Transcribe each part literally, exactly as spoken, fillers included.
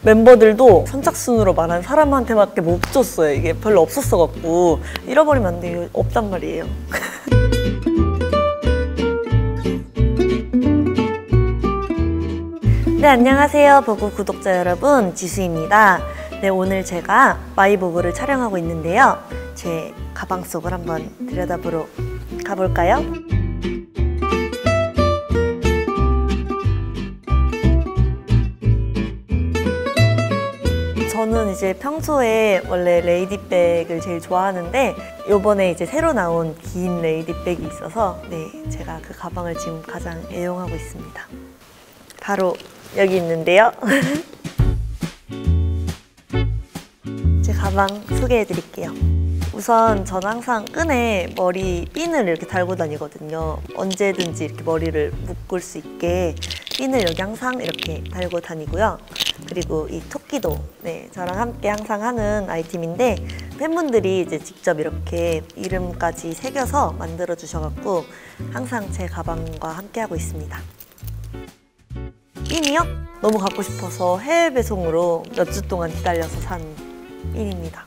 멤버들도 선착순으로 말한 사람한테밖에 못 줬어요. 이게 별로 없었어갖고 잃어버리면 안 돼요. 없단 말이에요. 네, 안녕하세요. 보고 구독자 여러분, 지수입니다. 네, 오늘 제가 마이보그를 촬영하고 있는데요. 제 가방 속을 한번 들여다보러 가볼까요? 저는 이제 평소에 원래 레이디백을 제일 좋아하는데 요번에 이제 새로 나온 긴 레이디백이 있어서 네, 제가 그 가방을 지금 가장 애용하고 있습니다. 바로 여기 있는데요. 제 가방 소개해 드릴게요. 우선 저는 항상 끈에 머리 핀을 이렇게 달고 다니거든요. 언제든지 이렇게 머리를 묶을 수 있게 핀을 여기 항상 이렇게 달고 다니고요. 그리고 이 토끼도 네, 저랑 함께 항상 하는 아이템인데 팬분들이 이제 직접 이렇게 이름까지 새겨서 만들어 주셔갖고 항상 제 가방과 함께 하고 있습니다. 핀이요? 너무 갖고 싶어서 해외 배송으로 몇 주 동안 기다려서 산 핀입니다.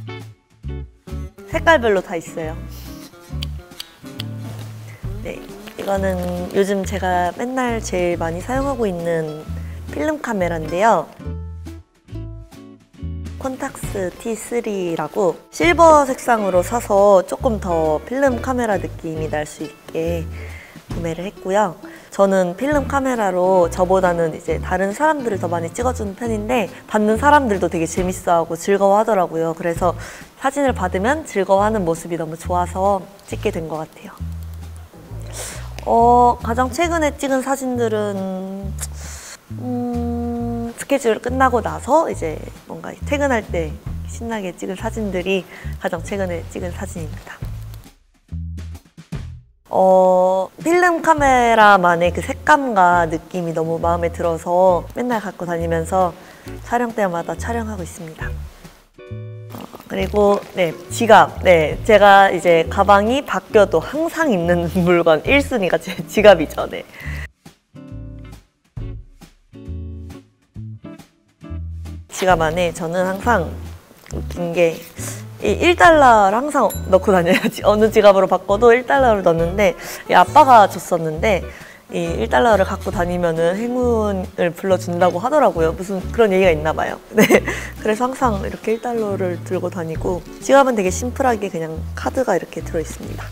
색깔별로 다 있어요. 네, 이거는 요즘 제가 맨날 제일 많이 사용하고 있는 필름 카메라인데요. 콘탁스 티 쓰리라고 실버 색상으로 사서 조금 더 필름 카메라 느낌이 날 수 있게 구매를 했고요. 저는 필름 카메라로 저보다는 이제 다른 사람들을 더 많이 찍어주는 편인데 받는 사람들도 되게 재밌어하고 즐거워하더라고요. 그래서 사진을 받으면 즐거워하는 모습이 너무 좋아서 찍게 된 것 같아요. 어, 가장 최근에 찍은 사진들은 음, 스케줄 끝나고 나서 이제 뭔가 퇴근할 때 신나게 찍은 사진들이 가장 최근에 찍은 사진입니다. 어, 필름 카메라만의 그 색감과 느낌이 너무 마음에 들어서 맨날 갖고 다니면서 촬영 때마다 촬영하고 있습니다. 어, 그리고 네, 지갑. 네, 제가 이제 가방이 바뀌어도 항상 있는 물건 일 순위가 제 지갑이죠. 네. 지갑 안에 저는 항상 웃긴 게 이 일 달러를 항상 넣고 다녀야지. 어느 지갑으로 바꿔도 일 달러를 넣는데 이 아빠가 줬었는데 이 일 달러를 갖고 다니면은 행운을 불러준다고 하더라고요. 무슨 그런 얘기가 있나 봐요. 네, 그래서 항상 이렇게 일 달러를 들고 다니고 지갑은 되게 심플하게 그냥 카드가 이렇게 들어있습니다.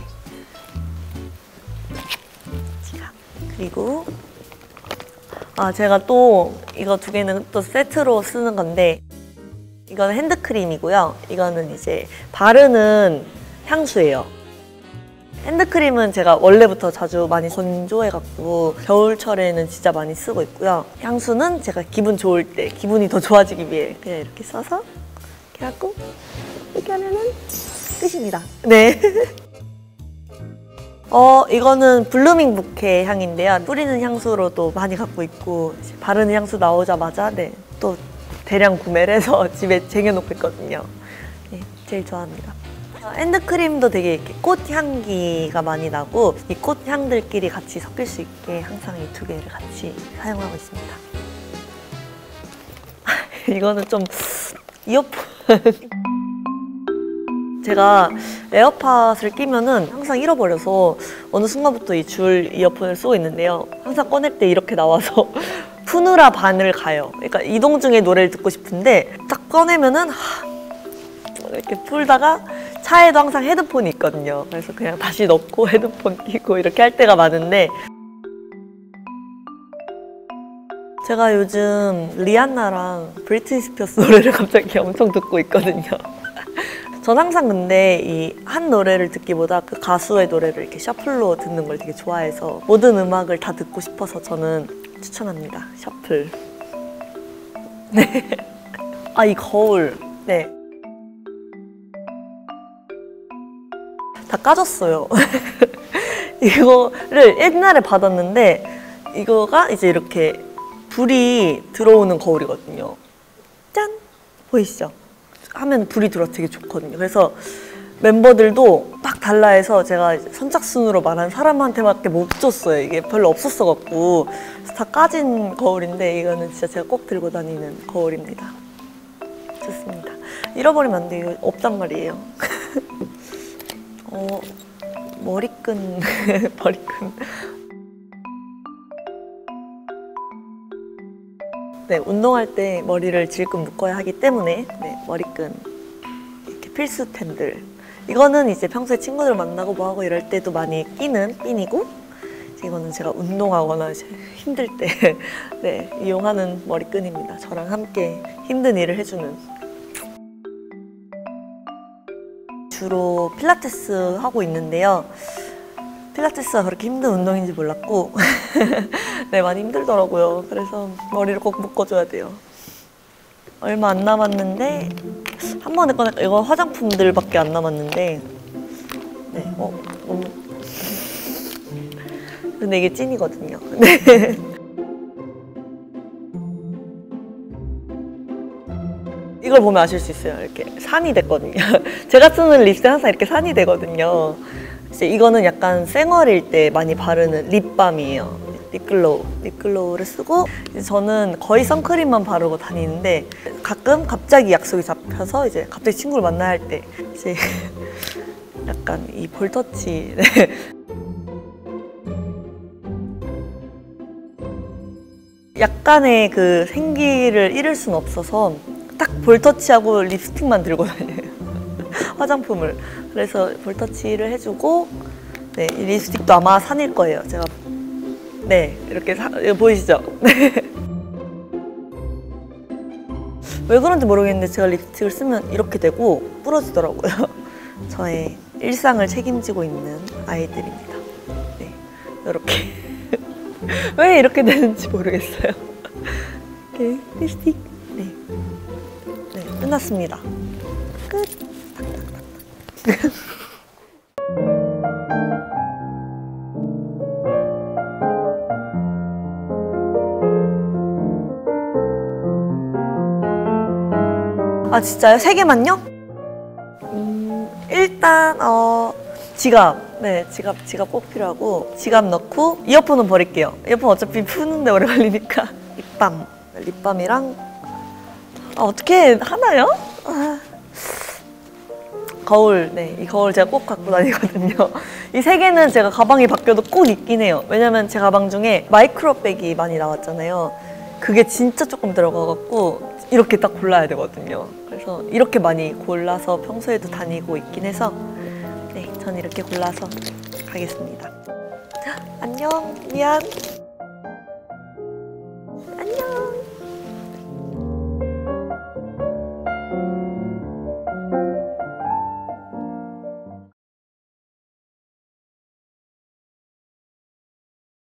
네. 지갑. 그리고 아, 제가 또 이거 두 개는 또 세트로 쓰는 건데 이거는 핸드크림이고요. 이거는 이제 바르는 향수예요. 핸드크림은 제가 원래부터 자주 많이 건조해갖고 겨울철에는 진짜 많이 쓰고 있고요. 향수는 제가 기분 좋을 때, 기분이 더 좋아지기 위해 그냥 이렇게 써서 이렇게 하고 이렇게 하면은 끝입니다. 네. 어, 이거는 블루밍 부케 향인데요. 뿌리는 향수로도 많이 갖고 있고 바르는 향수 나오자마자 네, 또 대량 구매를 해서 집에 쟁여놓고 있거든요. 네, 제일 좋아합니다. 핸드크림도 되게 이렇게 꽃 향기가 많이 나고 이 꽃 향들끼리 같이 섞일 수 있게 항상 이 두 개를 같이 사용하고 있습니다. 이거는 좀 이어폰 제가 에어팟을 끼면은 항상 잃어버려서 어느 순간부터 이 줄 이어폰을 쓰고 있는데요. 항상 꺼낼 때 이렇게 나와서 푸느라 반을 가요. 그러니까 이동 중에 노래를 듣고 싶은데 딱 꺼내면은 하, 이렇게 풀다가 차에도 항상 헤드폰이 있거든요. 그래서 그냥 다시 넣고 헤드폰 끼고 이렇게 할 때가 많은데 제가 요즘 리안나랑 브리트니 스피어스 노래를 갑자기 엄청 듣고 있거든요. 전 항상 근데 이 한 노래를 듣기보다 그 가수의 노래를 이렇게 셔플로 듣는 걸 되게 좋아해서 모든 음악을 다 듣고 싶어서 저는 추천합니다. 셔플. 네. 아, 이 거울. 네. 다 까졌어요. 이거를 옛날에 받았는데 이거가 이제 이렇게 불이 들어오는 거울이거든요. 짠! 보이시죠? 하면 불이 들어서 되게 좋거든요. 그래서 멤버들도 막 달라 해서 제가 선착순으로 말한 사람한테밖에 못 줬어요. 이게 별로 없었어갖고. 다 까진 거울인데 이거는 진짜 제가 꼭 들고 다니는 거울입니다. 좋습니다. 잃어버리면 안 돼요. 없단 말이에요. 어, 머리끈, 머리끈. 네, 운동할 때 머리를 질끈 묶어야 하기 때문에 네, 머리끈 이렇게 필수템들. 이거는 이제 평소에 친구들 만나고 뭐하고 이럴 때도 많이 끼는 핀이고, 이거는 제가 운동하거나 이제 힘들 때 네, 이용하는 머리끈입니다. 저랑 함께 힘든 일을 해주는. 주로 필라테스 하고 있는데요. 필라테스가 그렇게 힘든 운동인지 몰랐고 네, 많이 힘들더라고요. 그래서 머리를 꼭 묶어줘야 돼요. 얼마 안 남았는데 한 번에 꺼내, 이거 화장품들밖에 안 남았는데 네, 어, 너무 근데 이게 찐이거든요. 네. 이걸 보면 아실 수 있어요. 이렇게 산이 됐거든요. 제가 쓰는 립스틱 항상 이렇게 산이 되거든요. 이제 이거는 약간 쌩얼일 때 많이 바르는 립밤이에요. 립글로우. 립글로우를 쓰고 이제 저는 거의 선크림만 바르고 다니는데 가끔 갑자기 약속이 잡혀서 이제 갑자기 친구를 만나야 할 때 이제 약간 이 볼터치 네. 약간의 그 생기를 잃을 순 없어서 딱 볼터치하고 립스틱만 들고 다녀요. 화장품을. 그래서 볼터치를 해주고 네, 이 립스틱도 아마 산일 거예요. 제가 네, 이렇게 사, 이거 보이시죠? 네. 왜 그런지 모르겠는데 제가 립스틱을 쓰면 이렇게 되고 부러지더라고요. 저의 일상을 책임지고 있는 아이들입니다. 네, 이렇게. 왜 이렇게 되는지 모르겠어요. 이렇게 립스틱. 네. 네, 끝났습니다. 끝. 아, 진짜요? 세 개만요? 음, 일단 어 지갑. 네, 지갑 지갑 꼭 필요하고 지갑 넣고 이어폰은 버릴게요. 이어폰 어차피 푸는데 오래 걸리니까. 립밤. 립밤이랑 아, 어떻게 하나요? 아. 거울. 네, 이 거울 제가 꼭 갖고 다니거든요. 이 세 개는 제가 가방이 바뀌어도 꼭 있긴 해요. 왜냐면 제 가방 중에 마이크로백이 많이 나왔잖아요. 그게 진짜 조금 들어가갖고 이렇게 딱 골라야 되거든요. 그래서 이렇게 많이 골라서 평소에도 다니고 있긴 해서 네, 전 이렇게 골라서 가겠습니다. 안녕, 미안.